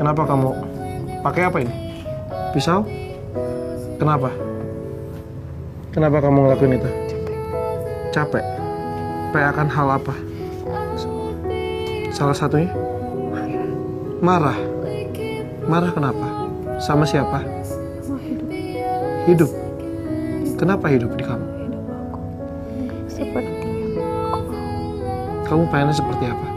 Kenapa kamu pakai apa ini? Pisau? Kenapa? Kenapa kamu ngelakuin itu? Capek. Capek akan hal apa? Salah satunya? Marah. Marah kenapa? Sama siapa? Sama hidup. Hidup. Kenapa hidup di kamu? Hidup aku nggak seperti yang aku mau. Kamu pengennya seperti apa?